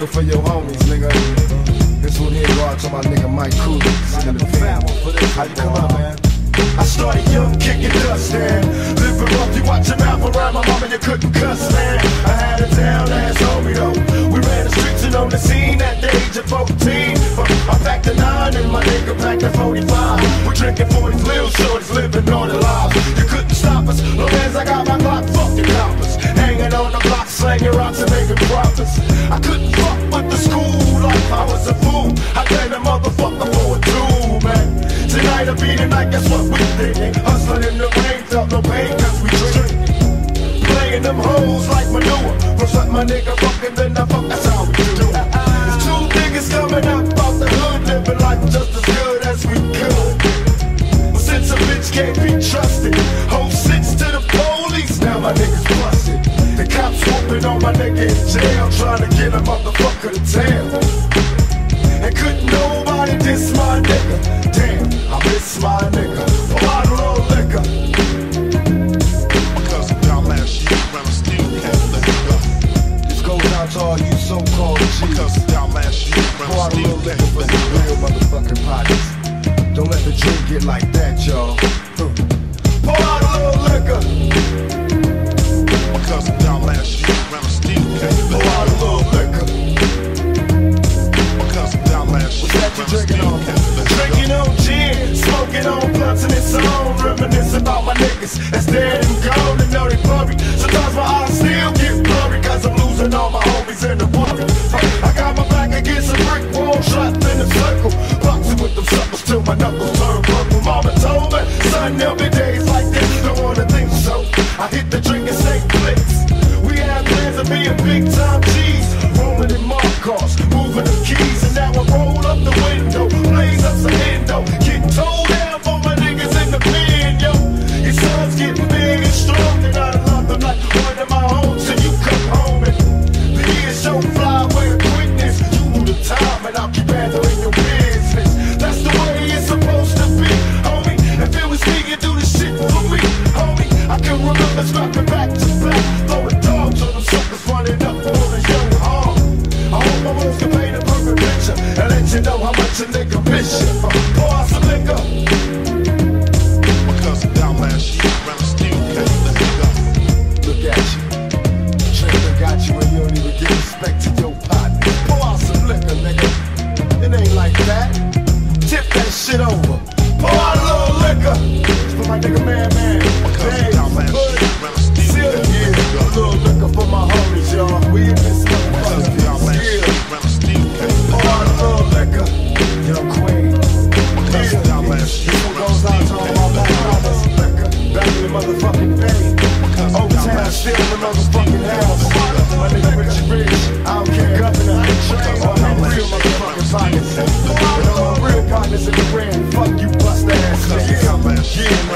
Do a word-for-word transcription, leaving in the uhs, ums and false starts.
liquor for your homies, nigga. This one here go out to my nigga Mike Cooley. Sitting in the fan. How you come out, man? I started young, kicking dust, man. Living rough, you watch your mouth around my mama, you couldn't cuss, man. I had a down ass homie though. We ran the streets and on the scene at the age of fourteen. I packed a nine and my nigga packed a forty-five. We're drinking forties, little shorties, living on the lives. You couldn't stop us, long as I got my Glock, fuck the coppers. Hanging on the block, slanging rocks and making profits. I couldn't fuck with the school life, I was a fool. I played a motherfucker for a tool, man. Tonight will be the night, guess what we thinking? Hustling in the rain, felt no pain cause we drinking. Playing them hoes like manure. First let my nigga fucking, then I fuck, that's how we do it. There's two niggas coming up out the hood, living life just as good as we could. But since a bitch can't be trusted, hold six to the police, now my niggas busted. The cops whooping on my nigga in jail, trying to get a motherfucker to tail. And couldn't nobody diss my nigga. Damn, I miss my nigga. A bottle of liquor. Because of y'all last year, but I still can't let it go. This goes out to all you so-called G's. Because of y'all last year, but I still can't let it go. Real motherfucking pockets. Don't let the drink get like that, y'all. Pour out a little liquor. Because of y'all last year, but I still can't let it go. Pour out a little liquor. Because of y'all last year, What you drinking on? Drinking on gin, smoking on blunts and it's on. Reminisce about my niggas that's dead and gone and know they blurry. Sometimes my eyes still get blurry cause I'm losing all my homies in the worry. I got my back against a brick wall, trapped in a circle. Boxing with them suckers till my knuckles turn purple. Mama told me, son, there'll be days like this. Don't wanna think so. I hit the drink and say blitz. We had plans of being big time G's, rolling in my cars, moving the keys, and now I roll up the window, blaze up some endo, get told down for my niggas in the pen, yo. Your son's getting big and strong, and I love them like one of my own, so you come home and the years so fly with quickness. You do the time, and I'll keep handling your business. That's the way it's supposed to be, homie. If it was me, you do the shit for me, homie. I can remember scrapping back to back, throwing dogs on them suckers running up for the young arm. I hope my moves can paint a perfect picture and let you know how much a nigga miss you. Pour out some liquor. Because of y'all last year, but I still can't let it go. Look at you. Trailer got you and you don't even give respect to your partner. Pour out some liquor, nigga. It ain't like that. Tip that shit over. Pour out a little liquor. It's for my nigga Man Man. Because of y'all last year, but I still can't let it go. A little liquor for my homies, y'all. We in this Because of y'all last year, but I still can't let it go. Pour out a little liquor. Yo, Queen. Because of y'all last year, This one but I goes out to still all can't my let black it go. brothers. Liquor. Back in the motherfucking day. Old town still in the motherfucking house. My nigga Richie Rich. I don't care, governor. All my real motherfucking pockets. And all my real partners in the ring. Fuck you, bust ass. Because of y'all last year, Yeah,